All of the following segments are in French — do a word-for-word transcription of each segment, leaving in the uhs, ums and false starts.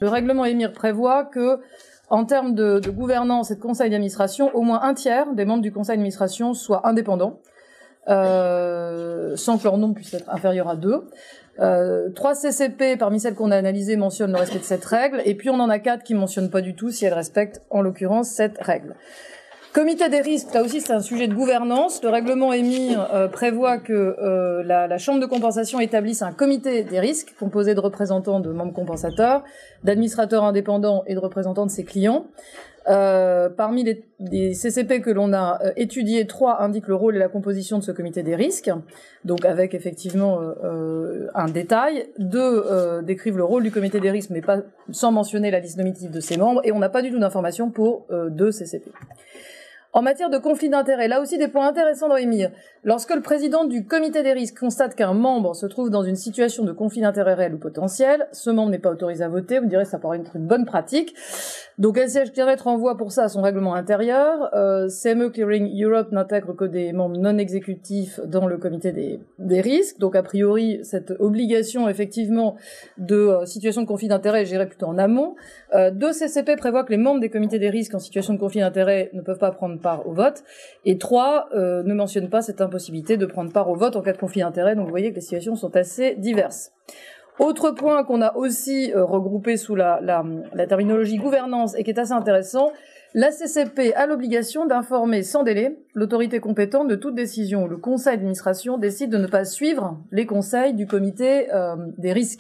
Le règlement EMIR prévoit que, en termes de, de gouvernance et de conseil d'administration, au moins un tiers des membres du conseil d'administration soient indépendants, euh, sans que leur nombre puisse être inférieur à deux. Euh, trois C C P, parmi celles qu'on a analysées, mentionnent le respect de cette règle, et puis on en a quatre qui mentionnent pas du tout si elles respectent, en l'occurrence, cette règle. Comité des risques, là aussi c'est un sujet de gouvernance. Le règlement EMIR euh, prévoit que euh, la, la chambre de compensation établisse un comité des risques composé de représentants de membres compensateurs, d'administrateurs indépendants et de représentants de ses clients. Euh, parmi les, les C C P que l'on a euh, étudiés, trois indiquent le rôle et la composition de ce comité des risques, donc avec effectivement euh, euh, un détail. Deux euh, décrivent le rôle du comité des risques, mais pas sans mentionner la liste nominative de ses membres, et on n'a pas du tout d'informations pour euh, deux C C P. En matière de conflit d'intérêts, là aussi des points intéressants dans EMIR. Lorsque le président du comité des risques constate qu'un membre se trouve dans une situation de conflit d'intérêts réel ou potentiel, ce membre n'est pas autorisé à voter. Vous direz que ça pourrait être une bonne pratique. Donc L C H Clearnet renvoie pour ça à son règlement intérieur. Euh, C M E Clearing Europe n'intègre que des membres non exécutifs dans le comité des, des risques. Donc a priori, cette obligation effectivement de euh, situation de conflit d'intérêts est gérée plutôt en amont. Euh, deux C C P prévoient que les membres des comités des risques en situation de conflit d'intérêts ne peuvent pas prendre part au vote. Et trois euh, ne mentionnent pas cette impossibilité de prendre part au vote en cas de conflit d'intérêts. Donc vous voyez que les situations sont assez diverses. Autre point qu'on a aussi euh, regroupé sous la, la, la terminologie gouvernance et qui est assez intéressant, la C C P a l'obligation d'informer sans délai l'autorité compétente de toute décision où le conseil d'administration décide de ne pas suivre les conseils du comité euh, des risques.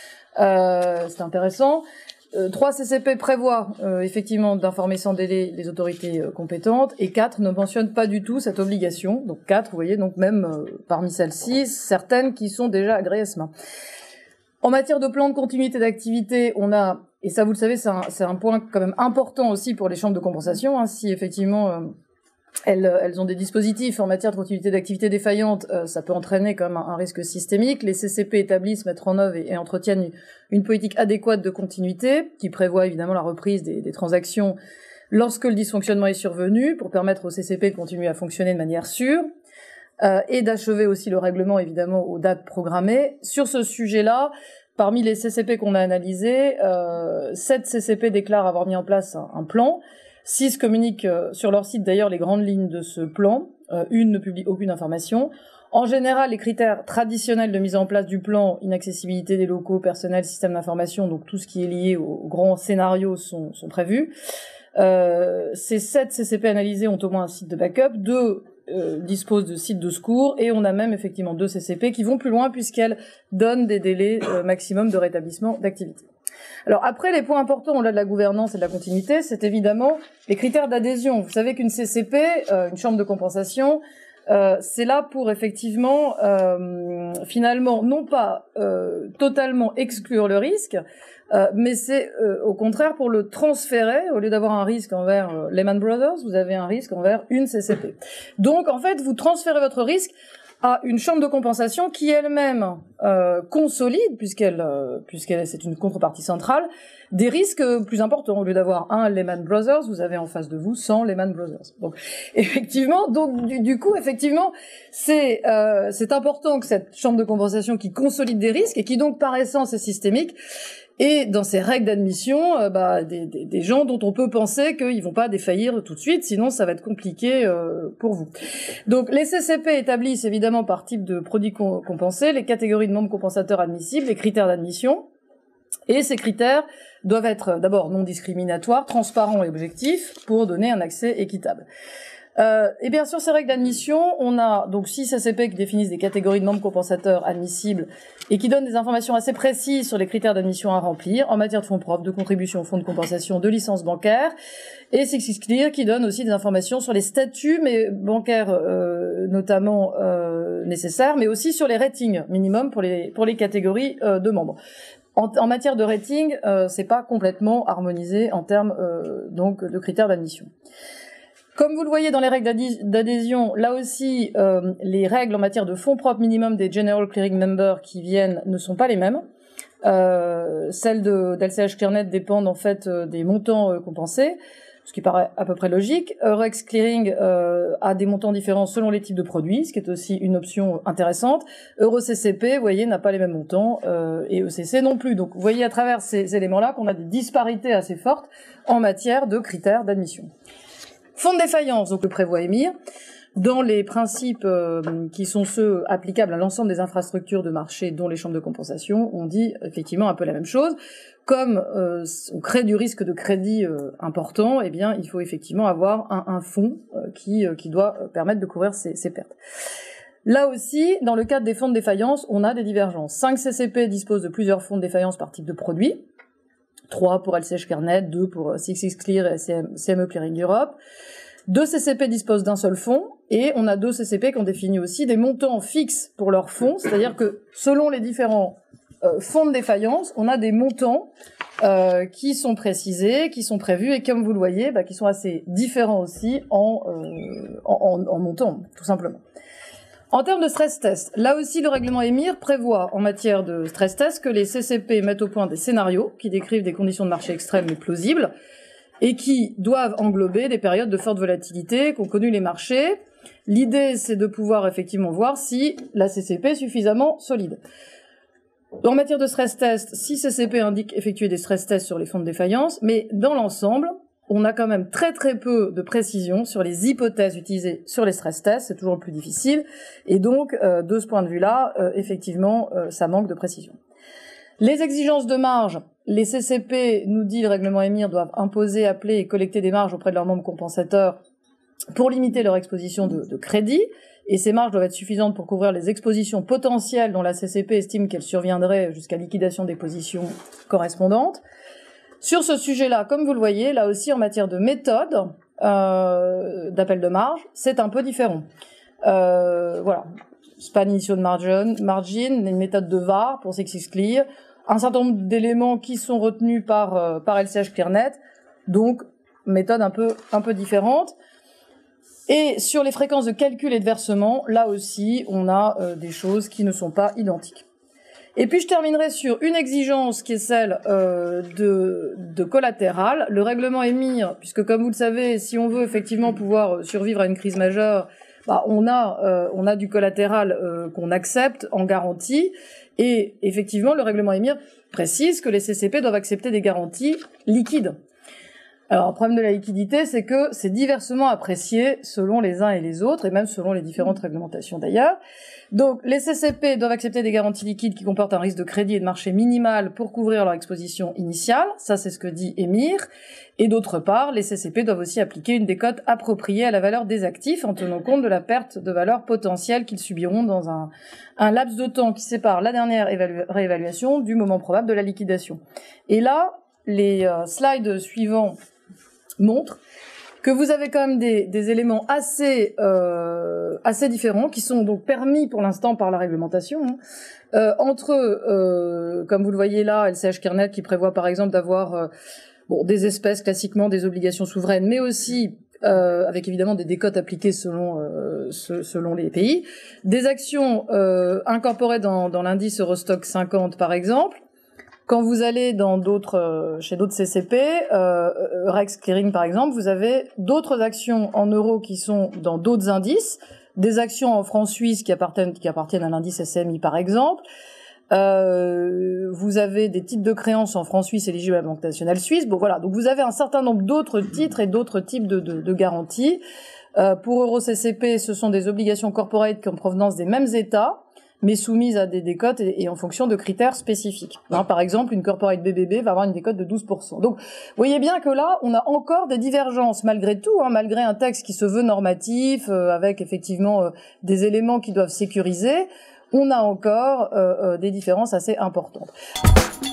Euh, c'est intéressant. Euh, trois C C P prévoient euh, effectivement d'informer sans délai les autorités euh, compétentes et quatre ne mentionnent pas du tout cette obligation. Donc quatre, vous voyez, donc même euh, parmi celles-ci, certaines qui sont déjà agréées à ce main. En matière de plan de continuité d'activité, on a, et ça vous le savez, c'est un, c'est un point quand même important aussi pour les chambres de compensation, hein, si effectivement euh, elles, elles ont des dispositifs en matière de continuité d'activité défaillante, euh, ça peut entraîner quand même un, un risque systémique. Les C C P établissent, mettent en œuvre et, et entretiennent une, une politique adéquate de continuité qui prévoit évidemment la reprise des, des transactions lorsque le dysfonctionnement est survenu pour permettre aux C C P de continuer à fonctionner de manière sûre. Euh, et d'achever aussi le règlement, évidemment, aux dates programmées. Sur ce sujet-là, parmi les C C P qu'on a analysés, euh, sept C C P déclarent avoir mis en place un, un plan. six communiquent euh, sur leur site, d'ailleurs, les grandes lignes de ce plan. Euh, une ne publie aucune information. En général, les critères traditionnels de mise en place du plan, inaccessibilité des locaux, personnel, système d'information, donc tout ce qui est lié au, au grand scénario sont, sont prévus. Euh, ces sept C C P analysés ont au moins un site de backup. Deux Euh, dispose de sites de secours et on a même effectivement deux C C P qui vont plus loin puisqu'elles donnent des délais euh, maximum de rétablissement d'activité. Alors après, les points importants au-delà de la gouvernance et de la continuité, c'est évidemment les critères d'adhésion. Vous savez qu'une C C P, euh, une chambre de compensation, euh, c'est là pour effectivement euh, finalement non pas euh, totalement exclure le risque, Euh, mais c'est euh, au contraire pour le transférer. Au lieu d'avoir un risque envers euh, Lehman Brothers, vous avez un risque envers une C C P. Donc en fait, vous transférez votre risque à une chambre de compensation qui elle-même euh, consolide, puisqu'elle, euh, puisqu'elle c'est une contrepartie centrale, des risques plus importants. Au lieu d'avoir un Lehman Brothers, vous avez en face de vous cent Lehman Brothers. Donc effectivement, donc du, du coup, effectivement, c'est euh, c'est important que cette chambre de compensation qui consolide des risques et qui donc par essence est systémique, et dans ces règles d'admission, euh, bah, des, des, des gens dont on peut penser qu'ils vont pas défaillir tout de suite, sinon ça va être compliqué euh, pour vous. Donc les C C P établissent évidemment par type de produits compensés les catégories de membres compensateurs admissibles, les critères d'admission, et ces critères doivent être d'abord non discriminatoires, transparents et objectifs pour donner un accès équitable. Euh, et bien sur ces règles d'admission, on a donc six C C P qui définissent des catégories de membres compensateurs admissibles et qui donnent des informations assez précises sur les critères d'admission à remplir en matière de fonds propres, de contribution au fonds de compensation, de licence bancaire, et Six Clear qui donne aussi des informations sur les statuts mais bancaires euh, notamment euh, nécessaires, mais aussi sur les ratings minimum pour les pour les catégories euh, de membres. En, en matière de rating, euh, c'est pas complètement harmonisé en termes euh, donc de critères d'admission. Comme vous le voyez dans les règles d'adhésion, là aussi, euh, les règles en matière de fonds propres minimum des General Clearing Members qui viennent ne sont pas les mêmes. Euh, celles de d'L C H Clearnet dépendent en fait euh, des montants euh, compensés. ce qui paraît à peu près logique. Eurex Clearing euh, a des montants différents selon les types de produits, ce qui est aussi une option intéressante. EuroCCP, vous voyez, n'a pas les mêmes montants, euh, et E C C non plus. Donc, vous voyez à travers ces éléments-là qu'on a des disparités assez fortes en matière de critères d'admission. Fonds de défaillance, donc le prévoit EMIR, dans les principes euh, qui sont ceux applicables à l'ensemble des infrastructures de marché, dont les chambres de compensation, on dit effectivement un peu la même chose. Comme euh, on crée du risque de crédit euh, important, eh bien, il faut effectivement avoir un, un fonds euh, qui, euh, qui doit permettre de couvrir ces, ces pertes. Là aussi, dans le cadre des fonds de défaillance, on a des divergences. cinq C C P disposent de plusieurs fonds de défaillance par type de produit. trois pour L C H Clearnet, deux pour six X Clear et C M E Clearing Europe. Deux C C P disposent d'un seul fonds, et on a deux C C P qui ont défini aussi des montants fixes pour leurs fonds, c'est-à-dire que selon les différents euh, fonds de défaillance, on a des montants euh, qui sont précisés, qui sont prévus, et comme vous le voyez, bah, qui sont assez différents aussi en, euh, en, en, en montant, tout simplement. En termes de stress test, là aussi le règlement EMIR prévoit en matière de stress test que les C C P mettent au point des scénarios qui décrivent des conditions de marché extrêmes mais plausibles, et qui doivent englober des périodes de forte volatilité qu'ont connues les marchés. L'idée, c'est de pouvoir effectivement voir si la C C P est suffisamment solide. En matière de stress test, six C C P indiquent effectuer des stress tests sur les fonds de défaillance, mais dans l'ensemble, on a quand même très très peu de précision sur les hypothèses utilisées sur les stress tests, c'est toujours le plus difficile, et donc, euh, de ce point de vue-là, euh, effectivement, euh, ça manque de précision. Les exigences de marge, les C C P, nous dit le règlement EMIR, doivent imposer, appeler et collecter des marges auprès de leurs membres compensateurs pour limiter leur exposition de, de crédit, et ces marges doivent être suffisantes pour couvrir les expositions potentielles dont la C C P estime qu'elles surviendraient jusqu'à liquidation des positions correspondantes. Sur ce sujet-là, comme vous le voyez, là aussi en matière de méthode euh, d'appel de marge, c'est un peu différent. Euh, voilà, span initial margin, margin, une méthode de V A R pour six X Clear, un certain nombre d'éléments qui sont retenus par euh, par L C H Clearnet, donc méthode un peu un peu différente. Et sur les fréquences de calcul et de versement, là aussi, on a euh, des choses qui ne sont pas identiques. Et puis je terminerai sur une exigence qui est celle euh, de, de collatéral. Le règlement EMIR, puisque comme vous le savez, si on veut effectivement pouvoir survivre à une crise majeure, bah, on a euh, on a du collatéral euh, qu'on accepte en garantie. Et effectivement, le règlement EMIR précise que les C C P doivent accepter des garanties liquides. Alors, le problème de la liquidité, c'est que c'est diversement apprécié selon les uns et les autres, et même selon les différentes réglementations d'ailleurs. Donc, les C C P doivent accepter des garanties liquides qui comportent un risque de crédit et de marché minimal pour couvrir leur exposition initiale. Ça, c'est ce que dit EMIR. Et d'autre part, les C C P doivent aussi appliquer une décote appropriée à la valeur des actifs en tenant compte de la perte de valeur potentielle qu'ils subiront dans un, un laps de temps qui sépare la dernière évalu- réévaluation du moment probable de la liquidation. Et là, les euh, slides suivants montre que vous avez quand même des, des éléments assez euh, assez différents qui sont donc permis pour l'instant par la réglementation hein, euh, entre euh, comme vous le voyez là L C H Clearnet qui prévoit par exemple d'avoir euh, bon des espèces classiquement des obligations souveraines mais aussi euh, avec évidemment des décotes appliquées selon euh, ce, selon les pays, des actions euh, incorporées dans, dans l'indice Eurostock cinquante par exemple. Quand vous allez dans d'autres, chez d'autres C C P, euh, Eurex Clearing par exemple, vous avez d'autres actions en euros qui sont dans d'autres indices, des actions en francs suisses qui appartiennent, qui appartiennent à l'indice S M I par exemple. Euh, vous avez des titres de créances en francs suisses éligibles à la Banque nationale suisse. Bon voilà, donc vous avez un certain nombre d'autres titres et d'autres types de, de, de garanties. Euh, pour EuroCCP, ce sont des obligations corporate en provenance des mêmes États, mais soumises à des décotes et, et en fonction de critères spécifiques. Hein, par exemple, une corporate B B B va avoir une décote de douze pour cent. Donc, vous voyez bien que là, on a encore des divergences, malgré tout, hein, malgré un texte qui se veut normatif, euh, avec effectivement euh, des éléments qui doivent sécuriser, on a encore euh, euh, des différences assez importantes.